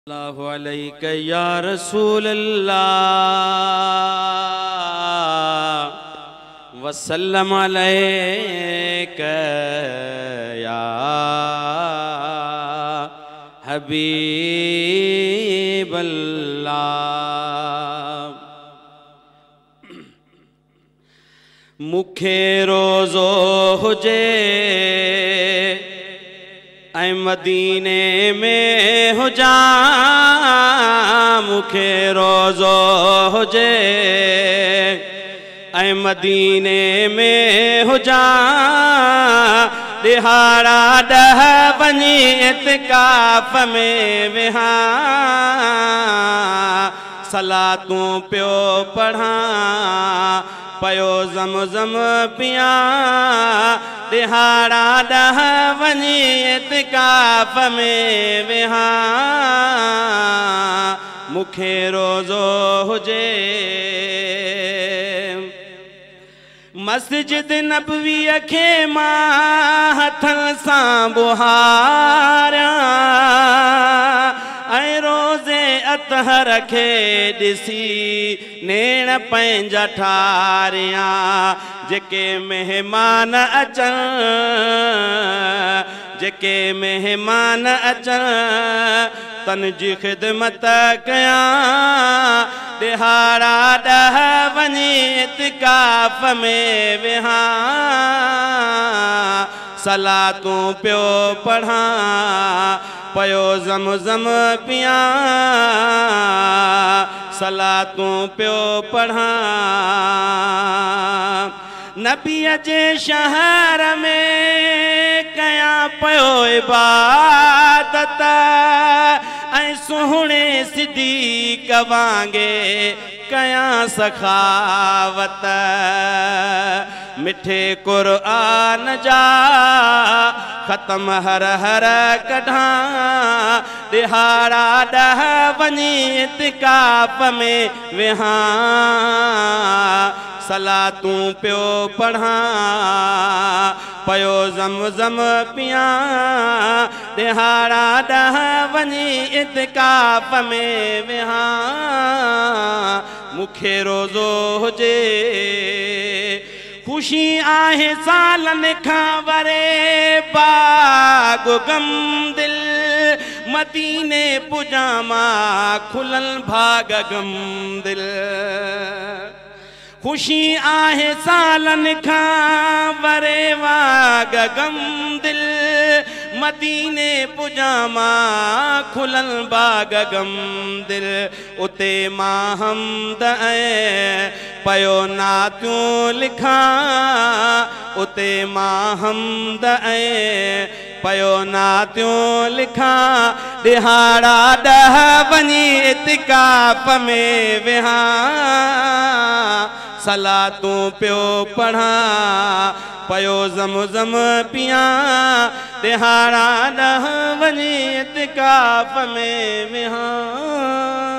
अल्लाहु अलैका या रसूल अल्लाह वसल्लम अलैका या हबीब अल्लाह। मुखे रोज़ो हुजे ऐं मदीने में हुजा, मुखे रोज़ो हुजे ऐं मदीने में हुजा, दिहाड़ा 10 वञी इतिकाफ़ में विहा, सलातूं पियो पढ़ा पयो ज़मज़म पिया, दिहाड़ा 10 वञी इतिकाफ़ में विहा, मुखे रोज़ो हुजे मस्जिद नबवीअ खे मां हथनि सां बुहारियां ऐं रोज़े अतहर खे ॾिसी नेण पंहिंजा ठारियां, जेके मेहमान अचनि जेके मेहमान अचनि तन जी ख़िदमत कयां, दिहाड़ा 10 वञी इतिकाफ़ में विहा, सलातूं पियो पढ़ा पयो ज़मज़म पिया, सलातूं पियो पढ़ा। नबीअ जे शहर में कयां पयो इबादत ऐं सुहिणे सिद्दीक़ वांगे कयां सखावत, मिठे क़ुरआन जा ख़त्म हर हर कढां, दिहाड़ा 10 वञी इतिकाफ़ में विहा, सलातूं पियो पढ़ा पयो ज़मज़म पिया, दिहाड़ा 10 वञी इतिकाफ़ में विहा, मुखे रोज़ो हुजे। ख़ुशी आहे सालनि खां वरे बाग गम दिल, मदीने पुॼा मां खुलल भाग गम दिल, ख़ुशी आहे सालनि खां वरे वाग गम दिल, मदीने पुॼा मां खुलल बाग गम दिल, उते मां हमद ऐं पयो नातियूं लिखां, उते मां हमद ऐं पयो नातियूं लिखां, दिहाड़ा 10 वञी इतिकाफ़ में विहा, सलातूं पियो पढ़ा पयो ज़मज़म पिया, दिहाड़ा 10 वञी इतिकाफ़ में विहा।